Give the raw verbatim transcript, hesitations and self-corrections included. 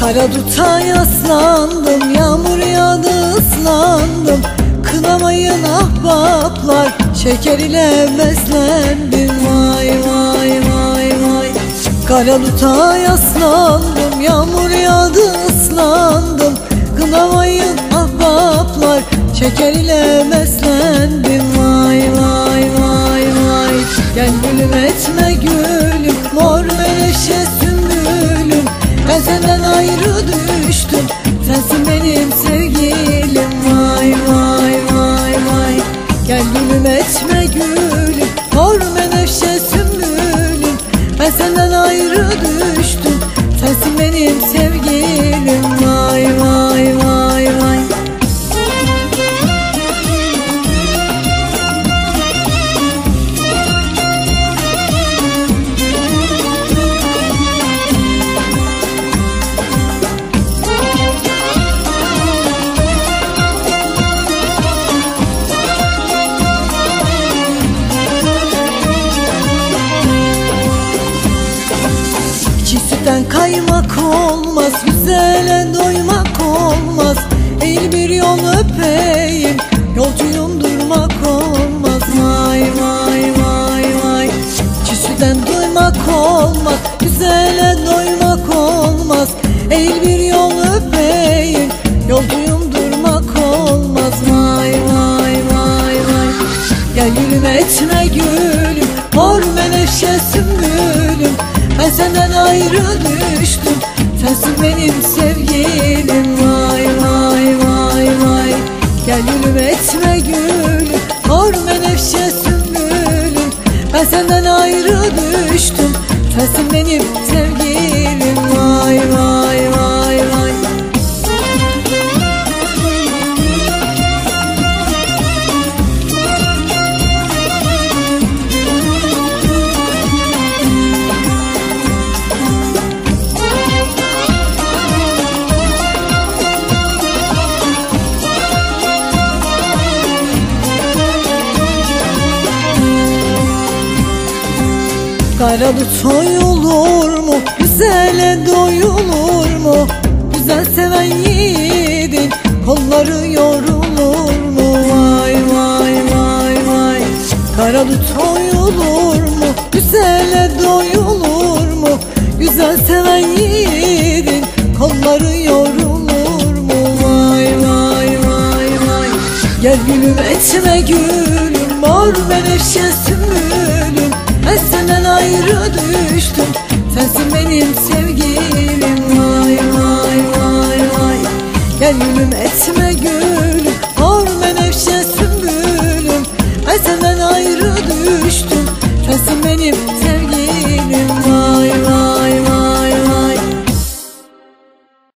Kara duta yaslandım, yağmur yağdı ıslandım. Kınamayın ahbaplar, şeker ile beslendim. Vay vay vay vay. Kara duta yaslandım, yağmur yağdı ıslandım. Kınamayın ahbaplar, şeker ile beslendim. Vay vay vay vay. Gel gülüm etme gülüm, mor menevşe sümbülüm. Ben senden ayrı düştüm, sensin benim sevgilim. Vay vay vay vay. Gel gülüm etme gülüm, mor menevşe sümbülüm. Ben senden ayrı düştüm, sensin benim sevgilim. Vay vay vay vay. Sütten kaymak olmaz, güzele doymak olmaz. Eğil bir yol öpeyim, yolcuyum durmak olmaz. Vay vay vay vay. Sütten doymak olmaz, güzele doymak olmaz. Eğil bir yol öpeyim, yolcuyum durmak olmaz. Vay vay vay vay. Gel gülüm etme gülüm, mor menevşe sümbülüm. Ben senden ayrı düştüm, sensin benim sevgilim. Vay vay vay vay. Gel gülüm etme gülüm, mor menevşe sümbülüm. Ben senden ayrı düştüm, sensin benim sevgilim. Vay vay vay vay. Kara dut soyulur mu, güzele doyulur mu? Güzel seven yiğidin kolları yorulur mu? Vay vay vay vay. Kara dut soyulur mu, güzele doyulur mu? Güzel seven yiğidin kolları yorulur mu? Vay vay vay vay. Gel gülüm etme gülüm, mor menevşe sümbülüm. Ben senden ayrı düştüm, sensin benim sevgilim. Vay vay vay vay. Gel gülüm etme gülüm,